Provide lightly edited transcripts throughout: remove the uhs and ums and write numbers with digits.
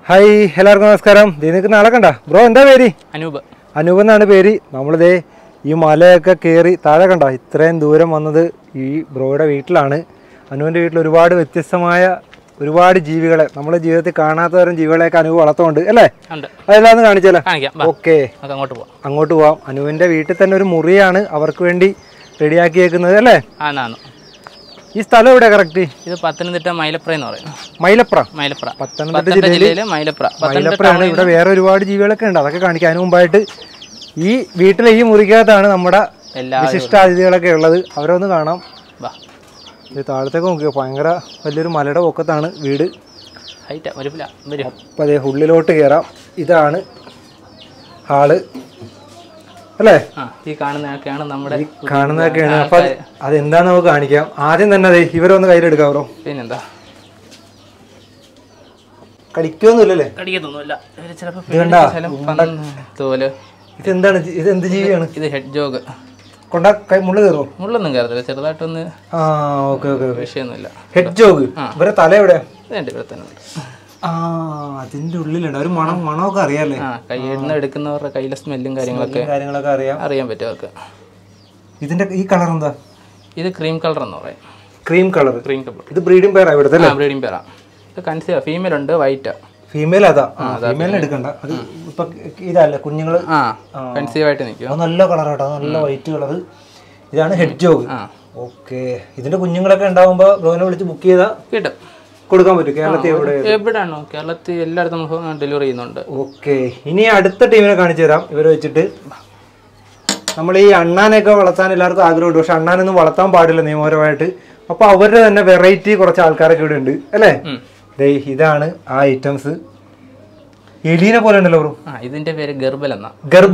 Hi എല്ലാവർക്കും നമസ്കാരം. നിങ്ങൾക്ക് നാളെ കണ്ട ബ്രോ എന്താ പേര്? അനൂപ് എന്നാണ് പേര്. നമ്മളിതേ ഈ മലയൊക്കെ കയറി താഴെ കണ്ട ഇത്രയും ദൂരം വന്നത് ഈ ബ്രോയുടെ വീട്ടിലാണ്. അനൂപിൻ്റെ വീട്ടിൽ ഒരുപാട് വ്യത്യസ്തമായ ഒരുപാട് ജീവികളെ നമ്മുടെ ജീവിതത്തിൽ കാണാത്ത തരം ജീവികളെയൊക്കെ അനൂപ് വളർത്തുന്നുണ്ട് അല്ലേ? അതെല്ലാം ഒന്ന് കാണിച്ചാലോ? ഓക്കെ, അങ്ങോട്ട് പോവാം. അനൂപിൻ്റെ വീട്ടിൽ തന്നെ ഒരു മുറിയാണ് അവർക്ക് വേണ്ടി റെഡിയാക്കിയേക്കുന്നത് അല്ലേ? ഈ സ്ഥലം എവിടെ കറക്റ്റ്? ഇത് പത്തനംതിട്ട മൈലപ്ര എന്ന് പറയും. പത്തനംതിട്ട ജില്ലയിലെ മൈലപ്രയാണ്. ഇവിടെ വേറെ ഒരുപാട് ജീവികളൊക്കെ ഉണ്ട്, അതൊക്കെ കാണിക്കാൻ മുമ്പായിട്ട് ഈ വീട്ടിലെ ഈ മുറിക്കകത്താണ് നമ്മുടെ വിശിഷ്ട അതിഥികളൊക്കെ ഉള്ളത്. അവരൊന്ന് കാണാം. ഇത് താഴത്തേക്ക് നോക്കിയോ, ഭയങ്കര വലിയൊരു മലയുടെ പൊക്കത്താണ് വീട്. അപ്പം അതേ ഉള്ളിലോട്ട് കയറാം. ഇതാണ് ഹാള് അല്ലേ? ഈ കാണുന്നതൊക്കെയാണ് നമ്മുടെ കാണുന്നതൊക്കെയാണ്. അപ്പൊ അതെന്താന്ന് നമുക്ക് കാണിക്കാം. ആദ്യം തന്നെ അതെ ഇവരൊന്ന് കയ്യിലെടുക്കാം ബ്രോ. പിന്നെന്താ, കടിക്കൊന്നുമില്ലല്ലേ? ഇതെന്താണ്? ഇതെന്ത് ജീവിയാണ്? ഇത് ഹെഡ് ജോഗ്. കൊണ്ടാ മുള്ളു കയറുമോ? മുള്ളൊന്നും കയറത്തില്ല, ചെറുതായിട്ടൊന്ന്. വിഷയമൊന്നുമില്ല. Hedgehog. ഇവരെ തല എവിടെ? ഇവിടെ തന്നെ. അതിന്റെ ഉള്ളിലുണ്ട്. ഒരു മണമൊക്കെ അറിയാല്ലേ? കയ്യിൽ എടുക്കുന്നവരുടെ കയ്യിലെ സ്മെല്ലും കാര്യങ്ങളൊക്കെ അറിയാൻ പറ്റും അവർക്ക്. ഇതിന്റെ ഈ കളർ എന്താ? ഇത് ക്രീം കളർ എന്ന് പറയും. Cream colour. ഇത് ബ്രീഡിംഗ് പെയറാ ഇവിടുത്തെ? ബ്രീഡിംഗ് പെയറാ. ഇത് കൺസീവ് ഫീമെയിൽ ഉണ്ട്, വൈറ്റ്. ഫീമെയിൽ അതാ, ഫീമെയിൽ എടുക്കണ്ട. അത് ഇപ്പൊ ഇതല്ലേ കുഞ്ഞുങ്ങള് കൺസീവ് ആയിട്ട് നിൽക്കും. നല്ല കളറാട്ടോ, നല്ല വൈറ്റ് കളർ. ഇതാണ് ഹെഡ് ജോഗ്. ഓക്കെ, ഇതിന്റെ കുഞ്ഞുങ്ങളൊക്കെ ഉണ്ടാവുമ്പോ ബ്രോനെ വിളിച്ച് ബുക്ക് ചെയ്താ കിട്ടും, കൊടുക്കാൻ പറ്റും. കേരളത്തിൽ എവിടെയാണോ? കേരളത്തിൽ എല്ലായിടത്തും നമുക്ക് ഡെലിവറി ചെയ്യുന്നുണ്ട്. ഓക്കെ, ഇനി അടുത്ത ടീമിനെ കാണിച്ചു തരാം. ഇവരെ വെച്ചിട്ട് നമ്മൾ ഈ അണ്ണാനെയൊക്കെ വളർത്താൻ എല്ലാവർക്കും ആഗ്രഹമുണ്ട്, പക്ഷെ അണ്ണാനൊന്നും വളർത്താൻ പാടില്ല നിയമപരമായിട്ട്. അപ്പൊ അവരുടെ തന്നെ വെറൈറ്റി കുറച്ച് ആൾക്കാരൊക്കെ ഇവിടെ ഉണ്ട് അല്ലേ? ഇതാണ് ആ ഐറ്റംസ്. എലീനെ പോലെ ഉണ്ടല്ലോ ബ്രോ. ഇതിന്റെ പേര് ഗർബൽ എന്നാ.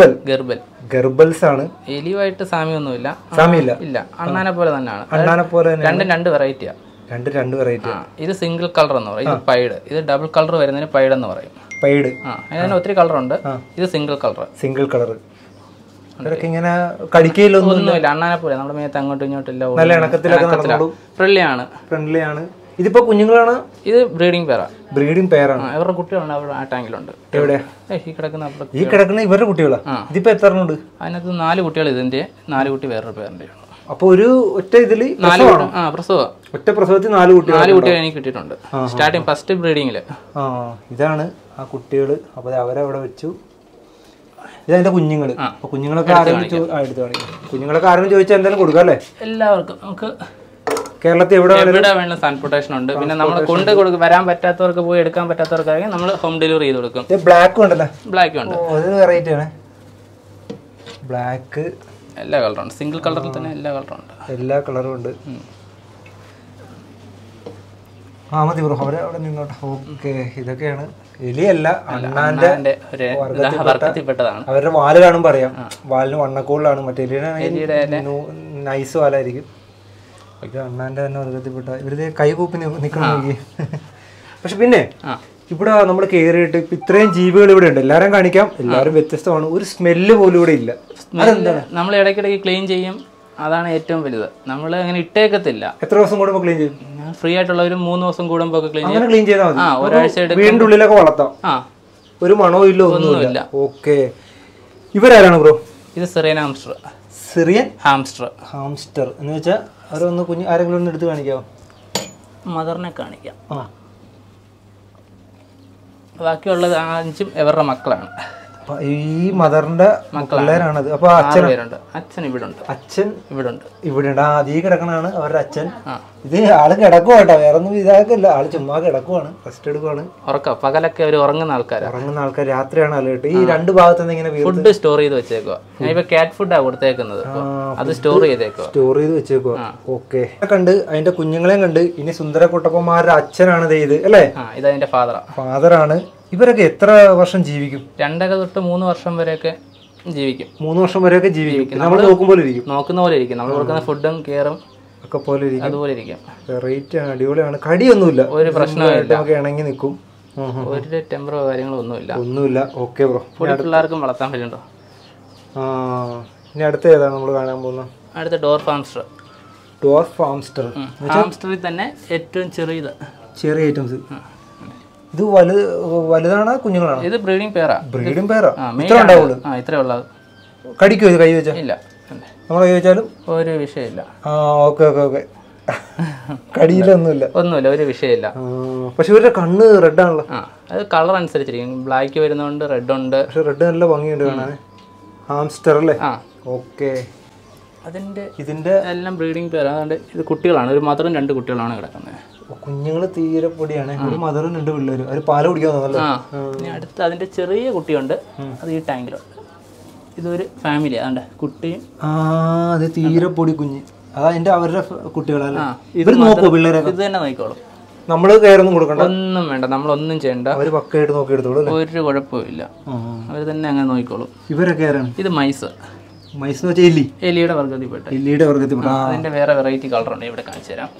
ഗർബൽസ് ആണ്. എലിയുമായിട്ട് സാമ്യമൊന്നുമില്ല. ഇല്ല, അണ്ണാനെ പോലെ തന്നെയാണ്. അണ്ണാനെ പോലെ രണ്ട് വെറൈറ്റിയാ. രണ്ട് വെറൈറ്റി. ഇത് സിംഗിൾ കളർ എന്ന് പറയും, ഇത് പൈഡ്. ഇത് ഡബിൾ കളർ വരുന്നതിന് പൈഡ് എന്ന് പറയും. പൈഡ്. അതിന് ഒത്തിരി കളർ ഉണ്ട്. ഇത് സിംഗിൾ കളർ. ഇങ്ങനെ കടിക്കയിലൊന്നുമില്ല. അണ്ണാനെ പോലെ നമ്മുടെ മേത്ത് അങ്ങോട്ടും ഇങ്ങോട്ടും ഇല്ല. നല്ല ഇണക്കത്തിലൊക്കെ ഫ്രണ്ട്ലി ആണ്. ഇതിപ്പോ കുഞ്ഞുങ്ങളാണ്. ഇത് ബ്രീഡിംഗ് പെയറാണ്. ഇവരുടെ കുട്ടികളുണ്ട് അവിടെ ആ ടാങ്കിലുണ്ട്. എവിടെ? ഈ കിടക്കുന്ന ഇവരുടെ കുട്ടികളാ. ഇതിപ്പോ എത്ര ഉണ്ട്? അതിനകത്ത് 4 കുട്ടികൾ ഇതിന്റെ, 4 കുട്ടി വേറൊരു പേരിന്റെ. അപ്പൊ ഒരു ഒറ്റ ഇതില് ഒറ്റ പ്രസവത്തിൽ 4 കുട്ടികൾ എനിക്ക് കിട്ടിയിട്ടുണ്ട്. സ്റ്റാർട്ടിങ് ഫസ്റ്റ് ബ്രീഡിങ്ങില്. ഇതാണ് ആ കുട്ടികള്. അപ്പൊ അവരവിടെ വെച്ചു. ഇതതിന്റെ കുഞ്ഞുങ്ങള്. അപ്പൊ കുഞ്ഞുങ്ങളൊക്കെ കുഞ്ഞുങ്ങളൊക്കെ ആരെങ്കിലും ചോദിച്ചാൽ എന്തായാലും കൊടുക്കാം അല്ലേ? എല്ലാവർക്കും നമുക്ക് കേരളത്തിൽ എവിടെ വേണം ട്രാൻസ്പോർട്ടേഷൻ ഉണ്ട്. പിന്നെ നമ്മൾ വരാൻ പറ്റാത്തവർക്ക്, പോയി എടുക്കാൻ പറ്റാത്തവർക്കാണെങ്കിൽ നമ്മൾ ഹോം ഡെലിവറി ചെയ്ത് കൊടുക്കും. ബ്ലാക്കും ഉണ്ടല്ലേ? ബ്ലാക്കും ഉണ്ട്. വെറൈറ്റി ആണ് ബ്ലാക്ക്. എല്ലാ കളറും ഉണ്ട്. സിംഗിൾ കളറിൽ തന്നെ എല്ലാ കളറും ഉണ്ട്. മതി ബ്രോ, അവിടെ നിന്നോട്ടെ. ഓക്കെ, ഇതൊക്കെയാണ്. എലിയല്ല, അണ്ണാന്റെ വർഗത്തിൽപ്പെട്ടതാണ്. അവരുടെ വാല് കാണുമ്പോ അറിയാം. വാലിന് വണ്ണക്കൂടുതലാണ്. മറ്റേ എലിയുടെ നൈസ് വാലായിരിക്കും. ഇത് അണ്ണാന്റെ തന്നെ വർഗത്തിൽപ്പെട്ട. ഇവരുടെ കൈ കൂപ്പി നിക്കണം. പക്ഷെ പിന്നെ ഇവിടെ നമ്മൾ കയറിയിട്ട് ഇപ്പൊ ഇത്രയും ജീവികൾ ഇവിടെ ഉണ്ട്. എല്ലാരും കാണിക്കാം. എല്ലാരും വ്യത്യസ്തമാണ്. ഒരു സ്മെല്ല് പോലും ഇവിടെ ഇല്ല. നമ്മൾ ഇടയ്ക്കിടയ്ക്ക് ക്ലീൻ ചെയ്യും. അതാണ് ഏറ്റവും വലുത്. നമ്മൾ അങ്ങനെ ഇട്ടേക്കത്തില്ല. എത്ര ദിവസം കൂടുമ്പോ ക്ലീൻ ചെയ്യും? ഫ്രീ ആയിട്ടുള്ള ഒരു 3 ദിവസം കൂടുമ്പോ ക്ലീൻ ചെയ്താൽ മതി. ഒരാഴ്ച വീടിന്റെ ഉള്ളിലൊക്കെ വളർത്താം. ഒരു മണവും ഇല്ല, ഒന്നുമില്ല. ഓക്കെ, ഇവരാരാണ് ബ്രോ? ഇത് സിറിയൻ ഹാംസ്റ്റർ എന്ന് വെച്ചാൽ അവരൊന്ന് കുഞ്ഞ് ആരെങ്കിലും ഒന്ന് എടുത്ത് കാണിക്കാമോ? മദറിനെ കാണിക്കാം. ബാക്കിയുള്ളത് 5 ഇവരുടെ മക്കളാണ്. ഈ മദറിന്റെ പിള്ളേരാണത്. അപ്പൊ അച്ഛൻ ഇവിടെ ഉണ്ട്. ഇവിടെ ഉണ്ട്. ഈ കിടക്കണാണ് അവരുടെ അച്ഛൻ. ഇത് ആള് കിടക്കുവാ കേട്ടോ, വേറെ ഒന്നും ഇതാക്കില്ല. ആള് ചുമ്മാ കിടക്കുവാണ്, റെസ്റ്റ് എടുക്കുവാണ്. പകലൊക്കെ അവർ ഉറങ്ങുന്ന ആൾക്കാർ. രാത്രിയാണ് അലേട്ട്. ഈ 2 ഭാഗത്തുനിന്ന് ഇങ്ങനെ ഫുഡ് സ്റ്റോർ ചെയ്ത് വെച്ചേക്കുക. ഇപ്പൊ കാറ്റ് ഫുഡാ കൊടുത്തേക്കുന്നത്, അത് സ്റ്റോർ ചെയ്ത് വെച്ചേക്കുക. ഓക്കെ, കണ്ട് അതിന്റെ കുഞ്ഞുങ്ങളെയും കണ്ട്. ഇനി സുന്ദര കുട്ടപ്പന്മാരുടെ അച്ഛനാണ് ഇത് അല്ലേ? ഇതതിന്റെ ഫാദറാണ്. ഇവരൊക്കെ എത്ര വർഷം ജീവിക്കും? 2 തൊട്ട് 3 വർഷം വരെയൊക്കെ ജീവിക്കും. 3 വർഷം വരെയൊക്കെ ജീവിക്കും. നമ്മൾ നോക്കുന്ന പോലെ ഇരിക്കും. നമ്മൾ കൊടുക്കുന്ന ഫുഡും കെയറും ഒക്കെ പോലെ ഇരിക്കും. അതുപോലെ ഇരിക്കും. വെറൈറ്റി ആണ്, അടിപൊളിയാണ്. കടിയൊന്നുമില്ല, ഒരു പ്രശ്നമില്ല. നമുക്ക് ഇണങ്ങി നിൽക്കും. ഒരു ടെമ്പറോ കാര്യങ്ങളോ ഒന്നുമില്ല. ഓക്കെ ബ്രോ, പിള്ളേർക്കും വളർത്താൻ പറ്റുന്നുണ്ടോ? ഇനി അടുത്ത ഏതാണ് നമ്മൾ കാണാൻ പോകുന്നത്? അടുത്ത ഡോർഫ് ഹാംസ്റ്റർ. ഹാംസ്റ്ററിൽ തന്നെ ഏറ്റവും ചെറിയ ഐറ്റംസ്. ഇത് വലുതാണോ കുഞ്ഞുങ്ങളാണ്? ഇത് ബ്രീഡിംഗ് പേരാ. ബ്രീഡിംഗ് പേരാ? ഇത്ര ഉണ്ടാവുള്ളൂ? ഇത്രേ ഉള്ളത്. കടിക്കോ ഇത് കൈ വെച്ചാൽ? ഇല്ല, നമ്മൾ കൈ വെച്ചാലും ഒരു വിഷയമില്ല. Okay okay okay. കടിയിലൊന്നുമില്ല? ഒന്നുമില്ല, ഒരു വിഷയമില്ല. പക്ഷെ ഇവരുടെ കണ്ണ് റെഡ് ആണല്ലോ. അത് കളർ അനുസരിച്ചിരിക്കും. ബ്ലാക്ക് വരുന്നോണ്ട് റെഡ് ഉണ്ട്. പക്ഷെ റെഡ് നല്ല ഭംഗിയുണ്ട് കാണാൻ. ഹാംസ്റ്റർ അല്ലേ? ഓക്കെ. ഇതിന്റെ എല്ലാം ബ്രീഡിംഗ് പേരാ. അതുകൊണ്ട് ഇത് കുട്ടികളാണ്. ഒരു മദറും 2 കുട്ടികളാണ് കിടക്കുന്നത്. കുഞ്ഞുങ്ങള് തീരെ പൊടിയാണ്. ഒരു മദറും 2 പിള്ളേരും. അവർ പാല് കുടിക്കാന്നല്ലോ. അടുത്ത് അതിന്റെ ചെറിയ കുട്ടിയുണ്ട്, അത് ഈ ടാങ്കിലുണ്ട്. ഇതൊരു ഫാമിലി. അതുകൊണ്ട് കുട്ടിയും അത് തീരെ പൊടി കുഞ്ഞ്. അതാ അവരുടെ കുട്ടികളല്ലേ? ഇവർ നോക്കോ പിള്ളേരെ? ഇത് തന്നെ നോക്കിക്കോളും. നമ്മള് കയറൊന്നും കൊടുക്കണ്ട? ഒന്നും വേണ്ട, നമ്മളൊന്നും ചെയ്യണ്ട. അവര് പക്കയായിട്ട് നോക്കി എടുത്തോളൂ. ഒരു കുഴപ്പമില്ല, അവര് തന്നെ അങ്ങനെ നോക്കിക്കോളും. ഇവരൊക്കെ ആരാണ്? ഇത് മൈസ്. മൈസ് എന്ന് വെച്ചാൽ എലി? എലിയുടെ വർഗത്തിൽപ്പെട്ട. എലിയുടെ വർഗത്തിൽപ്പെട്ട. അതിന്റെ വേറെ വെറൈറ്റി കളർ ഉണ്ട്, ഇവിടെ കാണിച്ചു തരാം.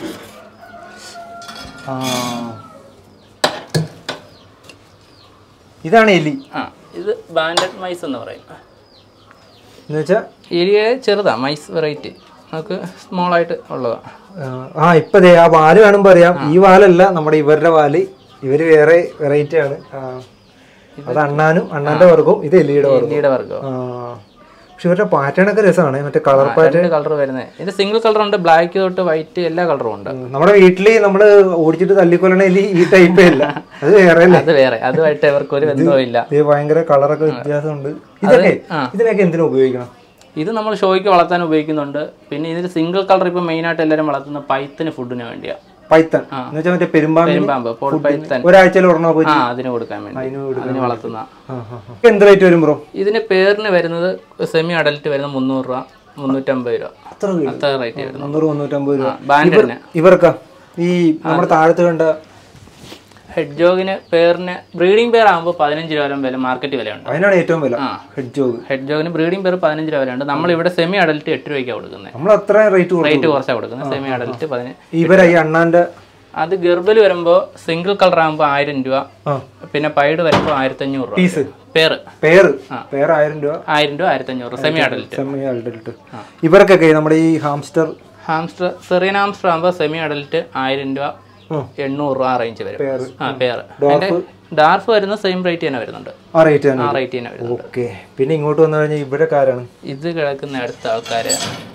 ഇതാണ് എലി. ഇത് ബാൻഡഡ് മൈസ് എന്ന് പറയും. എന്നുവെച്ചാ എലിയെ ചെറുതാ, മൈസ് വെറൈറ്റി. നമുക്ക് സ്മോൾ ആയിട്ട് ഉള്ളതാ. ഇപ്പൊ ആ വാല് കാണുമ്പോ അറിയാം. ഈ വാലല്ല നമ്മുടെ ഇവരുടെ വാല്. ഇവര് വേറെ വെറൈറ്റി ആണ്. അത് അണ്ണാന്റെ വർഗവും ഇത് എലിയുടെ വർഗവും. പക്ഷെ ഇവരുടെ പാറ്റേൺ ഒക്കെ രസമാണ്. മറ്റേ കളർ പാറ്റേൺ കളർ വരുന്നത്. ഇത് സിംഗിൾ കളർ ഉണ്ട്, ബ്ലാക്ക് തൊട്ട് വൈറ്റ് എല്ലാ കളറും ഉണ്ട്. നമ്മുടെ വീട്ടില് നമ്മള് ഓടിച്ചിട്ട് തല്ലിക്കൊല്ലണ എലി ഈ ടൈപ്പേ ഇല്ല, അത് വേറെ. അത് വേറെ, അതുമായിട്ട് ഇവർക്ക് ഒരു ബന്ധവും. ഇത് ഭയങ്കര കളറൊക്കെ വ്യത്യാസമുണ്ട്. ഇതിനൊക്കെ എന്തിനാ ഉപയോഗിക്കണം? ഇത് നമ്മൾ ഷോയ്ക്ക് വളർത്താൻ ഉപയോഗിക്കുന്നുണ്ട്. പിന്നെ ഇതിന് സിംഗിൾ കളർ ഇപ്പൊ മെയിൻ ആയിട്ട് എല്ലാവരും വളർത്തുന്ന പൈത്തിന് ഫുഡിന് വേണ്ടിയാ. പൈത്തൻ മറ്റേ പെരുമ്പാമ്പ് പൈത്തൻ ഒരാഴ്ചയിൽ അതിന് കൊടുക്കാൻ വേണ്ടി അതിന് വളർത്തുന്ന. എന്ത് റേറ്റ് വരും ബ്രോ? ഇതിന് പേരിന് വരുന്നത് സെമി അഡൽറ്റ് വരുന്ന 300 രൂപ, 350 രൂപ, അത്ര റേറ്റ് വരുന്നത്. 300-350 രൂപ. ബാൻഡിന്. ഇവർക്കാ ഈ നമ്മുടെ താഴത്ത് കണ്ട ഹെഡ് ജോഗിന് പേരിന് ബ്രീഡിംഗ് പേർ ആകുമ്പോൾ 15 രൂപ വില മാർക്കറ്റ് വിലയുണ്ട്. അതിനാണ് ഏറ്റവും വില. ഹെഡ് ജോഗിന് ബ്രീഡിംഗ് പേർ 15 രൂപ വിലയുണ്ട്. നമ്മൾ ഇവിടെ സെമി അഡൽറ്റ് 8 രൂപയ്ക്കാണ് കൊടുക്കുന്നത്. നമ്മൾ അത്ര റേറ്റ് കുറച്ചാണ് കൊടുക്കുന്നത്. Semi adult 15. ഇവരായി അണ്ണാന്റെ അത് ഗർബൽ വരുമ്പോ സിംഗിൾ കളർ ആകുമ്പോൾ 1000 രൂപ, പിന്നെ പൈഡ് വരുമ്പോൾ 1500 രൂപ. പീസ് പേര് 1000 രൂപ, 1500 സെമി അഡൽറ്റ്. ഇവർക്കൊക്കെ നമ്മുടെ ഈ ഹാംസ്റ്റർ സെറിയൻ ഹാംസ്റ്റർ ആകുമ്പോൾ സെമി അഡൽറ്റ് 1000 രൂപ, 800 രൂപ റേഞ്ച് വരും. പേര് ഡാർഫ് വരുന്ന സെയിം റേറ്റ് തന്നെ വരുന്നുണ്ട്. പിന്നെ ഇങ്ങോട്ട് വന്നു കഴിഞ്ഞാൽ ഇവിടെ ആരാണ്? ഇത് കിടക്കുന്ന അടുത്ത ആൾക്കാര്.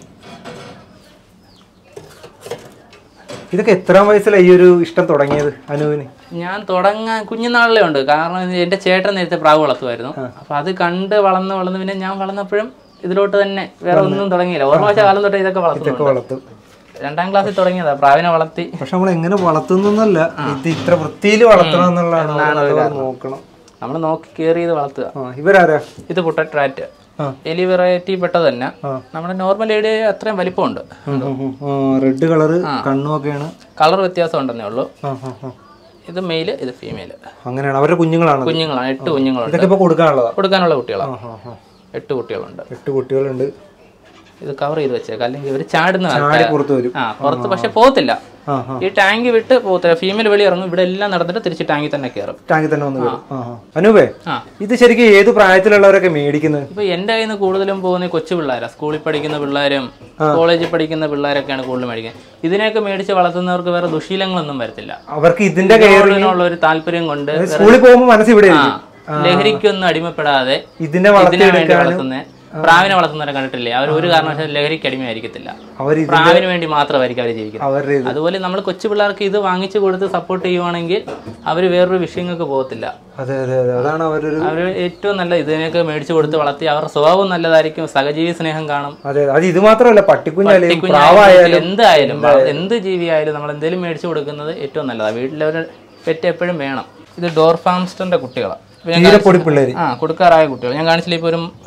ഇതൊക്കെ എത്രാം വയസ്സിലാണ് ഈ ഒരു ഇഷ്ടം തുടങ്ങിയത് അനുവിന്? ഞാൻ തുടങ്ങാൻ കുഞ്ഞുനാളിലേ ഉണ്ട്. കാരണം എന്റെ ചേട്ടൻ നേരത്തെ പ്രാവ് വളർത്തുമായിരുന്നു. അപ്പൊ അത് കണ്ട് വളർന്ന് പിന്നെ ഞാൻ വളർന്നപ്പോഴും ഇതിലോട്ട് തന്നെ, വേറെ ഒന്നും തുടങ്ങിയില്ല. ഓർമ്മ വെച്ച കാലം തൊട്ട് ഇതൊക്കെ വളർത്തും. 2ാം ക്ലാസ്സിൽ തുടങ്ങിയതാ പ്രാവിനെ വളർത്തി. പക്ഷെ നമ്മൾ എങ്ങനെ വളർത്തുന്നല്ല, ഇത് ഇത്ര വൃത്തിയിൽ വളർത്തണം എന്നുള്ളതാണ് നോക്കണം. നമ്മൾ നോക്കി കെയർ ചെയ്ത് വളർത്തുക. ഇവരാരാ? ഇത് പൊട്ടറ്റ് റാറ്റ്, എലി വെറൈറ്റി പെട്ടത് തന്നെ. നമ്മുടെ നോർമൽ എലി അത്രയും വലിപ്പമുണ്ട്. Red colour കണ്ണുമൊക്കെയാണ്. കളർ വ്യത്യാസം ഉണ്ടെന്നേ ഉള്ളൂ. ഇത് മെയില്, ഇത് ഫീമെയില്. അങ്ങനെയാണ്. അവരുടെ കുഞ്ഞുങ്ങളാണ് 8 കുഞ്ഞുങ്ങളുണ്ട്. കൊടുക്കാനുള്ള കുട്ടികളാണ്. 8 കുട്ടികളുണ്ട്. 8 കുട്ടികളുണ്ട്. ഇത് കവർ ചെയ്ത് വെച്ചേക്കാം, അല്ലെങ്കിൽ ഇവർ ചാടുന്ന പുറത്ത്. പക്ഷെ പോകത്തില്ല, ഈ ടാങ്ക് വിട്ട് പോകത്തില്ല. ഫീമെയിൽ വെളി ഇറങ്ങും, ഇവിടെ എല്ലാം നടന്നിട്ട് തിരിച്ച് ടാങ്കിൽ തന്നെ കയറും. അനൂപേ, ഇത് ശരിക്കും ഏത് പ്രായത്തിലുള്ളവരൊക്കെ മേടിക്കുന്നത്? ഇപ്പൊ എന്റെ കയ്യിൽ നിന്ന് കൂടുതലും പോകുന്ന കൊച്ചു പിള്ളേരാ. സ്കൂളിൽ പഠിക്കുന്ന പിള്ളേരും കോളേജിൽ പഠിക്കുന്ന പിള്ളേരൊക്കെയാണ് കൂടുതൽ മേടിക്കുന്നത്. ഇതിനെയൊക്കെ മേടിച്ച് വളർത്തുന്നവർക്ക് വേറെ ദുശീലങ്ങളൊന്നും വരത്തില്ല. അവർക്ക് ഇതിന്റെ കെയറിനുള്ള ഒരു താല്പര്യം കൊണ്ട് സ്കൂളിൽ പോകുമ്പോൾ മനസ്സിവിടെ ലഹരിക്കൊന്നും അടിമപ്പെടാതെ ഇതിനെ വളർത്തുന്നത്. പ്രാവിനെ വളർത്തുന്നവരെ കണ്ടിട്ടില്ലേ? അവർ ഒരു കാരണവശാലും ലഹരിക്ക് അടിമയായിരിക്കത്തില്ല. പ്രാവിന് വേണ്ടി മാത്രമായിരിക്കും അവർ ജീവിക്കുന്നത്. അതുപോലെ നമ്മൾ കൊച്ചു പിള്ളേർക്ക് ഇത് വാങ്ങിച്ചു കൊടുത്ത് സപ്പോർട്ട് ചെയ്യുവാണെങ്കിൽ അവർ വേറൊരു വിഷയങ്ങൾക്ക് പോകത്തില്ല. അവർ ഏറ്റവും നല്ല ഇതിനൊക്കെ മേടിച്ചു കൊടുത്ത് വളർത്തി അവരുടെ സ്വഭാവം നല്ലതായിരിക്കും. സഹജീവി സ്നേഹം കാണും. ഇത് മാത്രമല്ല, പട്ടിക്കുഞ്ഞായാലും എന്തായാലും എന്ത് ജീവിയായാലും നമ്മൾ എന്തെങ്കിലും മേടിച്ചു കൊടുക്കുന്നത് ഏറ്റവും നല്ലതാണ്. വീട്ടിലൊരു പെറ്റ് എപ്പോഴും വേണം. ഇത് ഡോർഫ് ഹാംസ്റ്ററിന്റെ കുട്ടികളാണ്. കൊടുക്കാറായ കുട്ടികൾ ഞാൻ കാണിച്ചില്ല.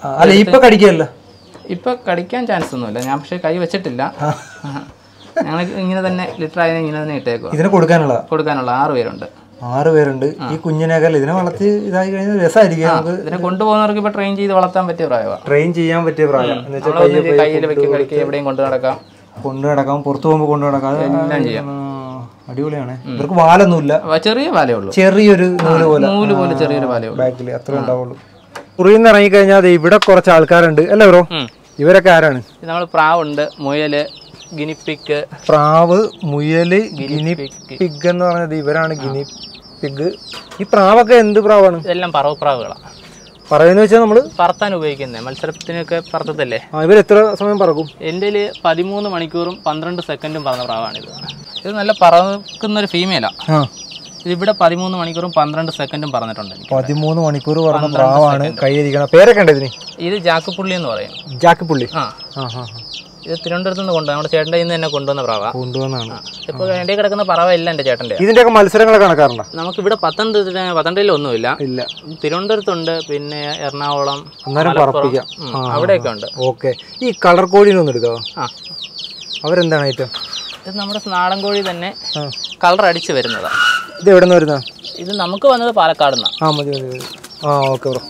ഇപ്പൊ കടിക്കാൻ ചാൻസ് ഒന്നുമില്ല. ഞാൻ പക്ഷെ കൈ വെച്ചിട്ടില്ല. ഞങ്ങൾ ഇങ്ങനെ തന്നെ ലിറ്റർ ആയതിനെ ഇങ്ങനെ തന്നെ ഇട്ടേക്കുക. ഇതിനെ കൊടുക്കാനുള്ള 6 പേരുണ്ട്. ഈ കുഞ്ഞിനേക്കാൾ ഇതിനെ വളർത്തി ഇതായി കഴിഞ്ഞാൽ രസമായിരിക്കും. ഇതിനെ കൊണ്ടുപോകുന്നവർക്ക് ഇപ്പൊ ട്രെയിൻ ചെയ്ത് വളർത്താൻ പറ്റിയ പ്രായമാണ്. കയ്യിൽ വെക്കും, കളിക്കുക, എവിടെയും കൊണ്ടു നടക്കാം, പുറത്തു പോകുമ്പോൾ കൊണ്ടു നടക്കാം, എല്ലാം ചെയ്യാം. അടിപൊളിയാണ്. ഇവർക്ക് വാലൊന്നുമില്ല, ചെറിയ വാലേ ഉള്ളൂ. ചെറിയൊരു നൂല് പോലെ ചെറിയൊരു വാലേ ഉള്ളൂ ബാക്കിൽ, അത്ര ഉണ്ടാവുള്ളൂ. കുറിന്ന് ഇറങ്ങിക്കഴിഞ്ഞാൽ ഇവിടെ കുറച്ച് ആൾക്കാരുണ്ട് അല്ലേ ബ്രോ? ഇവരൊക്കെ ആരാണ്? നമ്മൾ പ്രാവുണ്ട്, മുയല്, ഗിനിപ്പിഗ്. പ്രാവ്, മുയല്, ഗിനിപ്പിഗ് എന്ന് പറഞ്ഞത് ഇവരാണ്. പിഗ്. ഈ പ്രാവൊക്കെ എന്ത് പ്രാവാണ്? ഇതെല്ലാം പറവപ്രാവുകളാണ്. പറയുന്നത് വെച്ചാൽ നമ്മൾ പറത്താൻ ഉപയോഗിക്കുന്നത്, മത്സരത്തിനൊക്കെ പറത്തല്ലേ. ഇവർ എത്ര സമയം പറക്കും? എൻ്റെ 13 മണിക്കൂറും 12 സെക്കൻഡും പറന്ന പ്രാവാണിത്. ഇത് നല്ല പറക്കുന്നൊരു ഫീമെയിലാണ്. ഇതിവിടെ 13 മണിക്കൂറും 12 സെക്കൻഡും പറഞ്ഞിട്ടുണ്ട്. 13 മണിക്കൂർ പറഞ്ഞ പ്രാവാണ് കയ്യിരിക്കണം. പേരൊക്കെ ഉണ്ട് ഇതിന്? ഇത് ജാക്കുപുള്ളി എന്ന് പറയും. ജാക്കുപുള്ളി. ഇത് തിരുവനന്തപുരത്ത് നിന്ന് കൊണ്ടുവന്ന നമ്മുടെ ചേട്ടൻ്റെ നിന്ന് തന്നെ കൊണ്ടുവന്ന പ്രാവ. കൊണ്ടുവന്നാണ്. ഇപ്പൊ എൻ്റെ കിടക്കുന്ന പറവ ഇല്ല എൻ്റെ ചേട്ടൻ്റെ. ഇതിന്റെയൊക്കെ മത്സരങ്ങളൊക്കെ കണക്കാറുണ്ടോ? നമുക്ക് ഇവിടെ പത്തനംതിട്ടയിൽ ഒന്നുമില്ല. ഇല്ല. തിരുവനന്തപുരത്തുണ്ട്, പിന്നെ എറണാകുളം, അവിടെയൊക്കെ ഉണ്ട്. ഓക്കെ. ഈ കളർ കോഴിനൊന്നും എടുക്കാവോ? അവരെന്താണ് ഐറ്റം? ഇത് നമ്മുടെ നാടൻ കോഴി തന്നെ കളർ അടിച്ച് വരുന്നതാണ്. ഇത് എവിടെ നിന്ന് വരുന്ന? ഇത് നമുക്ക് വന്നത് പാലക്കാട് നിന്നാണ്. മതി മതി. Okay bro.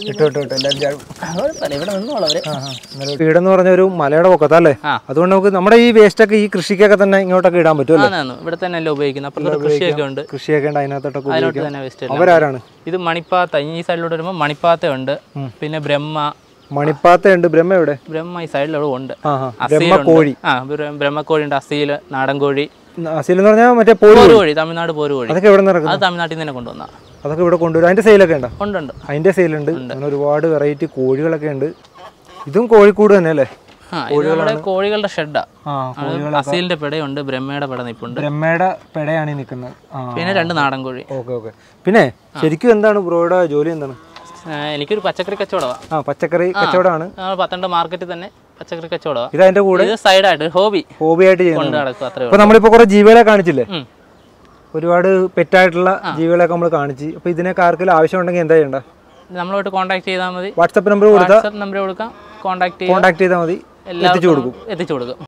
വീടെന്ന് പറഞ്ഞ ഒരു മലയുടെ പൊക്കത്തല്ലേ, അതുകൊണ്ട് നമുക്ക് നമ്മുടെ ഈ വേസ്റ്റ് ഒക്കെ ഈ കൃഷിക്കൊക്കെ തന്നെ ഇങ്ങോട്ടൊക്കെ ഇടാൻ പറ്റും. ഇവിടെ തന്നെ അല്ലേ ഉപയോഗിക്കുന്നത്. അപ്പുറത്ത് കൃഷിയൊക്കെ ഉണ്ട്. അതിനകത്തോട്ടൊക്കെ തന്നെ വേസ്റ്റ്. അവരാരാണ്? ഇത് മണിപ്പാത്ത. ഈ സൈഡിലോട്ട് വരുമ്പോൾ മണിപ്പാത്ത ഉണ്ട്, പിന്നെ ബ്രഹ്മ. മണിപ്പാത്ത ഉണ്ട്. ബ്രഹ്മ എവിടെ? ബ്രഹ്മ ഈ സൈഡിലോട്ട് ഉണ്ട്. ബ്രഹ്മക്കോഴി. ബ്രഹ്മക്കോഴി ഉണ്ട്, അസീല്, നാടൻ കോഴി. അസീൽ എന്ന് പറഞ്ഞാൽ മറ്റേ പോരുകോഴി, തമിഴ്നാട് പോരുകോഴി. അതൊക്കെ എവിടെ നിന്ന്? അത് തമിഴ്നാട്ടിൽ നിന്ന് തന്നെ കൊണ്ടുവന്ന. അതൊക്കെ ഇവിടെ കൊണ്ടുവരും. അതിന്റെ സെയിലൊക്കെ ഉണ്ടോ? ഉണ്ട്. അതിന്റെ സെയിലുണ്ട്. അങ്ങനെ ഒരുപാട് വെറൈറ്റി കോഴികളൊക്കെ ഉണ്ട്. ഇതും കോഴിക്കൂട് തന്നെ അല്ലേ? കോഴികളുടെ ഷെഡാ. അസീലിന്റെ പെടയുണ്ട്, ബ്രഹ്മയുടെ പെട നിൽപ്പുണ്ട്. ബ്രഹ്മയുടെ പെടയാണ് നിൽക്കുന്നത്. പിന്നെ 2 നാടൻ കോഴി. ഓക്കെ. പിന്നെ ശരിക്കും എന്താണ് ബ്രോയുടെ ജോലി? എന്താണ്? എനിക്കൊരു പച്ചക്കറി കച്ചവടമാണ്. പച്ചക്കറി കച്ചവടമാണ്. പത്തനംതിട്ട മാർക്കറ്റിൽ തന്നെ പച്ചക്കറി കച്ചവടമാണ്. ഇത് അതിന്റെ കൂടെ സൈഡായിട്ട് ഹോബിയായിട്ട് ചെയ്യുന്നത്. ഇപ്പൊ നമ്മളിപ്പോ കുറെ ജീവികളെ കാണിച്ചില്ലേ? ഒരുപാട് പെറ്റായിട്ടുള്ള ജീവികളൊക്കെ നമ്മൾ കാണിച്ചു. അപ്പൊ ഇതിനൊക്കെ ആർക്കെങ്കിലും ആവശ്യമുണ്ടെങ്കിൽ എന്താ ചെയ്യണ്ട? നമ്മളോട്ട് കോൺടാക്ട് ചെയ്താൽ മതി. വാട്സ്ആപ്പ് നമ്പർ കൊടുക്കാം. കോൺടാക്ട് ചെയ്താൽ മതി. എത്തിച്ചു കൊടുക്കും.